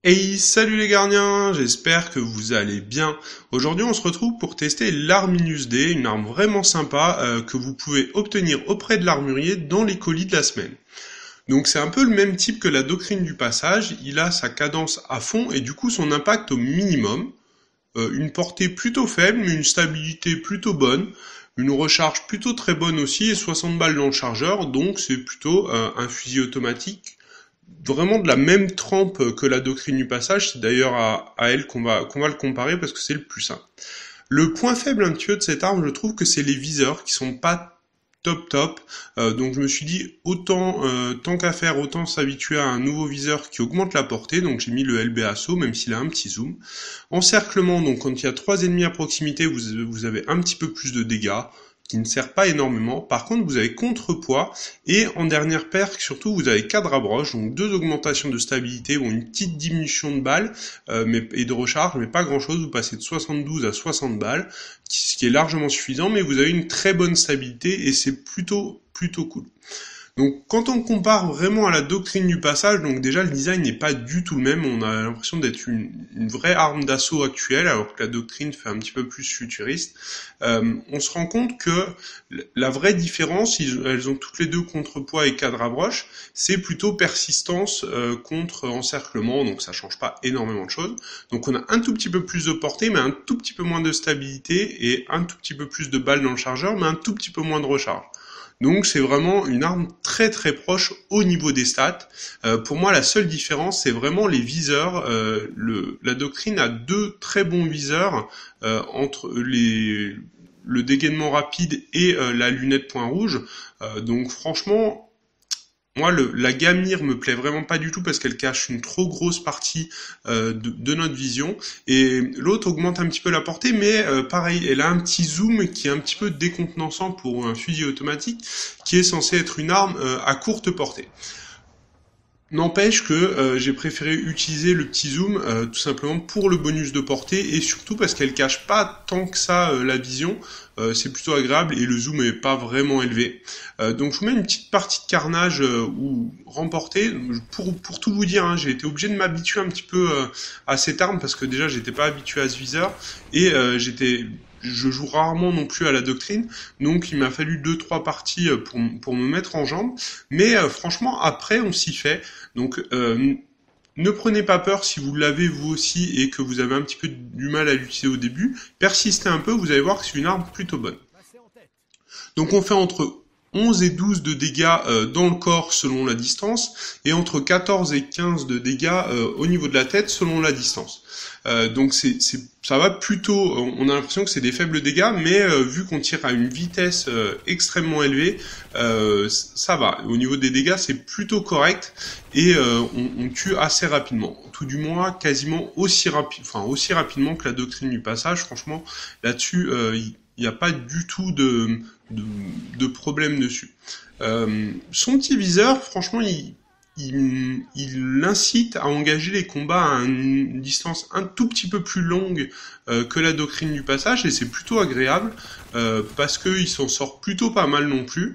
Hey, salut les gardiens, j'espère que vous allez bien. Aujourd'hui, on se retrouve pour tester l'Arminus D, une arme vraiment sympa que vous pouvez obtenir auprès de l'armurier dans les colis de la semaine. Donc c'est un peu le même type que la doctrine du passage, il a sa cadence à fond et du coup son impact au minimum, une portée plutôt faible mais une stabilité plutôt bonne, une recharge plutôt très bonne aussi et 60 balles dans le chargeur, donc c'est plutôt un fusil automatique vraiment de la même trempe que la doctrine du passage. C'est d'ailleurs à elle qu'on va le comparer parce que c'est le plus simple. Le point faible un petit peu de cette arme, je trouve que c'est les viseurs qui sont pas top. Donc je me suis dit autant tant qu'à faire autant s'habituer à un nouveau viseur qui augmente la portée. Donc j'ai mis le LB Asso même s'il a un petit zoom. Encerclement, donc quand il y a trois ennemis à proximité, vous avez un petit peu plus de dégâts qui ne sert pas énormément. Par contre, vous avez contrepoids et en dernière perque, surtout, vous avez cadre à broche, donc deux augmentations de stabilité, bon, une petite diminution de balles et de recharge, mais pas grand-chose. Vous passez de 72 à 60 balles, ce qui est largement suffisant, mais vous avez une très bonne stabilité et c'est plutôt cool. Donc quand on compare vraiment à la doctrine du passage, donc déjà le design n'est pas du tout le même, on a l'impression d'être une vraie arme d'assaut actuelle, alors que la doctrine fait un petit peu plus futuriste. On se rend compte que la vraie différence, elles ont toutes les deux contrepoids et cadre à broche, c'est plutôt persistance contre encerclement, donc ça change pas énormément de choses. Donc on a un tout petit peu plus de portée, mais un tout petit peu moins de stabilité, et un tout petit peu plus de balles dans le chargeur, mais un tout petit peu moins de recharge. Donc c'est vraiment une arme très proche au niveau des stats. Pour moi, la seule différence, c'est vraiment les viseurs. La doctrine a deux très bons viseurs entre le dégainement rapide et la lunette point rouge. Donc franchement, moi, la Gamir me plaît vraiment pas du tout parce qu'elle cache une trop grosse partie de notre vision. Et l'autre augmente un petit peu la portée, mais pareil, elle a un petit zoom qui est un petit peu décontenançant pour un fusil automatique, qui est censé être une arme à courte portée. N'empêche que j'ai préféré utiliser le petit zoom tout simplement pour le bonus de portée et surtout parce qu'elle cache pas tant que ça la vision. C'est plutôt agréable et le zoom est pas vraiment élevé. Donc je vous mets une petite partie de carnage ou remportée. Pour tout vous dire, hein, j'ai été obligé de m'habituer un petit peu à cette arme parce que déjà j'étais pas habitué à ce viseur et je joue rarement non plus à la doctrine, donc il m'a fallu deux trois parties pour me mettre en jambe. Mais franchement, après, on s'y fait. Donc, ne prenez pas peur si vous l'avez vous aussi et que vous avez un petit peu du mal à l'utiliser au début. Persistez un peu, vous allez voir que c'est une arme plutôt bonne. Donc on fait entre 11 et 12 de dégâts dans le corps selon la distance et entre 14 et 15 de dégâts au niveau de la tête selon la distance. Donc ça va plutôt, on a l'impression que c'est des faibles dégâts, mais vu qu'on tire à une vitesse extrêmement élevée, ça va. Au niveau des dégâts, c'est plutôt correct et on tue assez rapidement. Tout du moins, quasiment aussi rapidement que la doctrine du passage. Franchement, là-dessus, il n'y a pas du tout de problème dessus. Son petit viseur, franchement, il l'incite à engager les combats à une distance un tout petit peu plus longue que la doctrine du passage, et c'est plutôt agréable parce qu'il s'en sort plutôt pas mal non plus.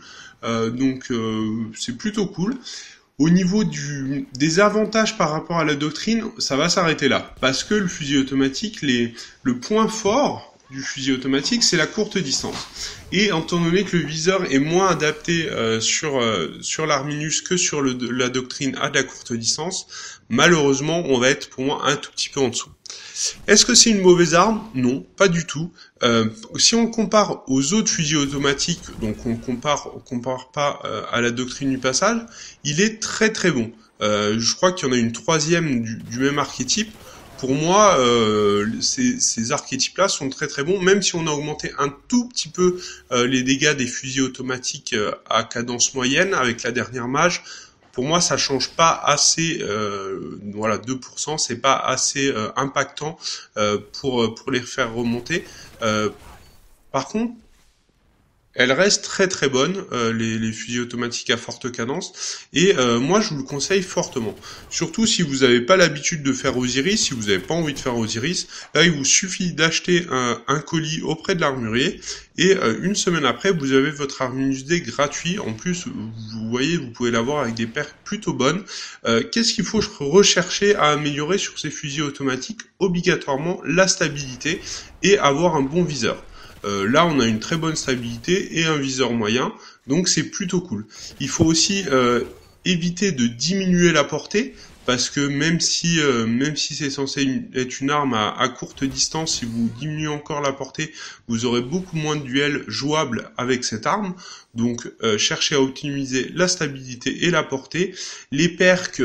C'est plutôt cool. Au niveau des avantages par rapport à la doctrine, ça va s'arrêter là. Parce que le fusil automatique, le point fort du fusil automatique, c'est la courte distance. Et étant donné que le viseur est moins adapté sur l'Arminus que sur la doctrine à de la courte distance, malheureusement, on va être pour moi un tout petit peu en dessous. Est-ce que c'est une mauvaise arme? Non, pas du tout. Si on compare aux autres fusils automatiques, donc on compare pas à la doctrine du passage, il est très bon. Je crois qu'il y en a une troisième du même archétype. Pour moi, ces archétypes-là sont très bons, même si on a augmenté un tout petit peu les dégâts des fusils automatiques à cadence moyenne avec la dernière mage. Pour moi, ça change pas assez, 2%, c'est pas assez impactant pour les faire remonter. Par contre, Elle reste très très bonne, les fusils automatiques à forte cadence, et moi je vous le conseille fortement. Surtout si vous n'avez pas l'habitude de faire Osiris, si vous n'avez pas envie de faire Osiris, là il vous suffit d'acheter un colis auprès de l'armurier, et une semaine après vous avez votre Arminus D gratuit. En plus vous voyez, vous pouvez l'avoir avec des perks plutôt bonnes. Qu'est-ce qu'il faut rechercher à améliorer sur ces fusils automatiques? Obligatoirement la stabilité et avoir un bon viseur. Là, on a une très bonne stabilité et un viseur moyen, donc c'est plutôt cool. Il faut aussi éviter de diminuer la portée, parce que même si c'est censé être une arme à courte distance, si vous diminuez encore la portée, vous aurez beaucoup moins de duels jouables avec cette arme. Donc cherchez à optimiser la stabilité et la portée. Les perks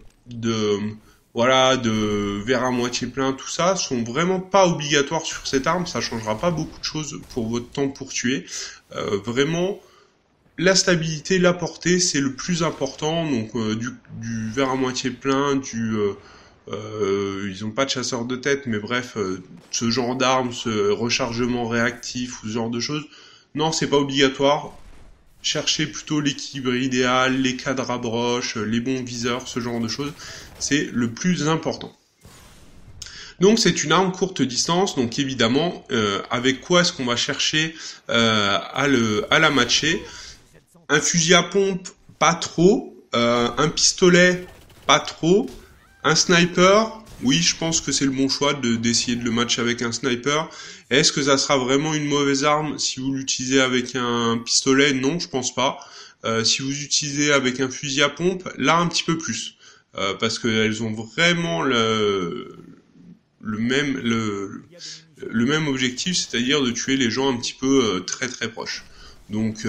de verre à moitié plein, tout ça, sont vraiment pas obligatoires sur cette arme. Ça changera pas beaucoup de choses pour votre temps pour tuer. Vraiment, la stabilité, la portée, c'est le plus important. Donc du verre à moitié plein, ils ont pas de chasseur de tête, mais bref, ce genre d'arme, ce rechargement réactif ou ce genre de choses, non, c'est pas obligatoire. Cherchez plutôt l'équilibre idéal, les cadres à broche, les bons viseurs, ce genre de choses, c'est le plus important. Donc c'est une arme courte distance, donc évidemment, avec quoi est-ce qu'on va chercher à la matcher? Un fusil à pompe, pas trop, un pistolet, pas trop, un sniper, oui, je pense que c'est le bon choix d'essayer de le matcher avec un sniper. Est-ce que ça sera vraiment une mauvaise arme si vous l'utilisez avec un pistolet? Non, je pense pas. Si vous utilisez avec un fusil à pompe, là un petit peu plus, parce qu'elles ont vraiment le même objectif, c'est-à-dire de tuer les gens un petit peu très très proches. Donc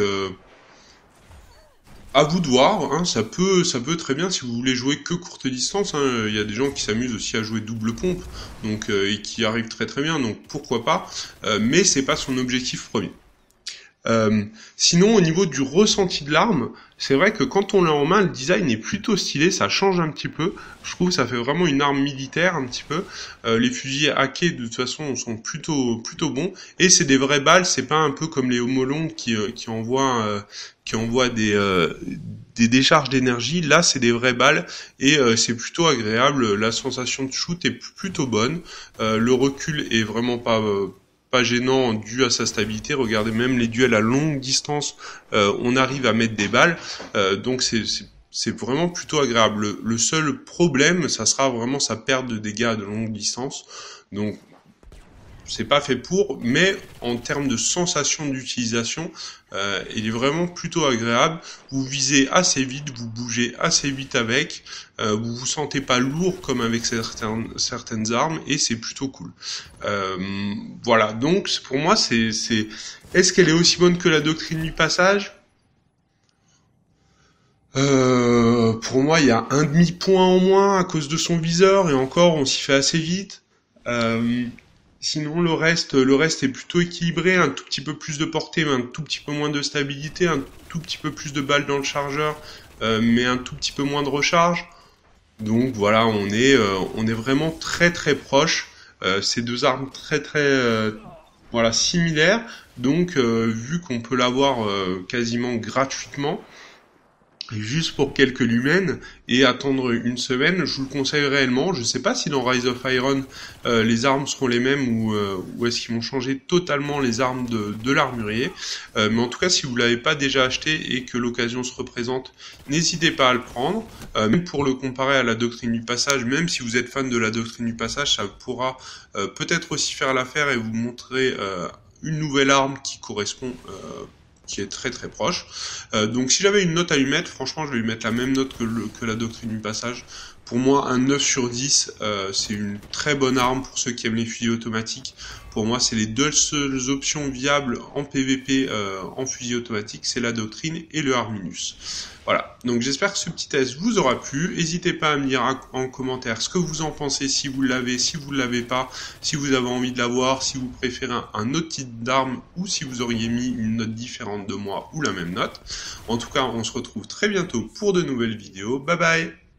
à vous de voir, hein, ça peut très bien si vous voulez jouer que courte distance. Hein, il y a des gens qui s'amusent aussi à jouer double pompe, donc et qui arrivent très très bien, donc pourquoi pas. Mais c'est pas son objectif premier. Sinon, au niveau du ressenti de l'arme, c'est vrai que quand on l'a en main, le design est plutôt stylé, ça change un petit peu. Je trouve que ça fait vraiment une arme militaire un petit peu. Les fusils hackés de toute façon sont plutôt bons, et c'est des vraies balles. C'est pas un peu comme les homolongues qui envoient des décharges d'énergie. Là, c'est des vraies balles et c'est plutôt agréable. La sensation de shoot est plutôt bonne. Le recul est vraiment pas gênant dû à sa stabilité. Regardez, même les duels à longue distance, on arrive à mettre des balles. Donc c'est vraiment plutôt agréable. Le seul problème, ça sera vraiment sa perte de dégâts de longue distance. Donc c'est pas fait pour, mais en termes de sensation d'utilisation, il est vraiment plutôt agréable. Vous visez assez vite, vous bougez assez vite avec, vous vous sentez pas lourd comme avec certaines armes, et c'est plutôt cool. Voilà, donc pour moi, est-ce qu'elle est aussi bonne que la doctrine du passage? Pour moi, il y a un demi-point en moins à cause de son viseur, et encore, on s'y fait assez vite. Sinon, le reste est plutôt équilibré, un tout petit peu plus de portée, mais un tout petit peu moins de stabilité, un tout petit peu plus de balles dans le chargeur, mais un tout petit peu moins de recharge. Donc voilà, on est vraiment très très proche. Ces deux armes très très similaires. Donc vu qu'on peut l'avoir quasiment gratuitement, juste pour quelques lumens, et attendre une semaine, je vous le conseille réellement. Je ne sais pas si dans Rise of Iron les armes seront les mêmes ou est-ce qu'ils vont changer totalement les armes de l'armurier. Mais en tout cas, si vous l'avez pas déjà acheté et que l'occasion se représente, n'hésitez pas à le prendre. Même pour le comparer à la doctrine du passage, même si vous êtes fan de la doctrine du passage, ça pourra peut-être aussi faire l'affaire et vous montrer une nouvelle arme qui correspond qui est très très proche. Donc si j'avais une note à lui mettre, franchement je vais lui mettre la même note que la doctrine du passage. Pour moi, un 9 sur 10, c'est une très bonne arme pour ceux qui aiment les fusils automatiques. Pour moi, c'est les deux seules options viables en PVP en fusil automatique, c'est la doctrine et le Arminus. Voilà, donc j'espère que ce petit test vous aura plu. N'hésitez pas à me dire en commentaire ce que vous en pensez, si vous l'avez, si vous ne l'avez pas, si vous avez envie de l'avoir, si vous préférez un autre type d'arme ou si vous auriez mis une note différente de moi ou la même note. En tout cas, on se retrouve très bientôt pour de nouvelles vidéos. Bye bye!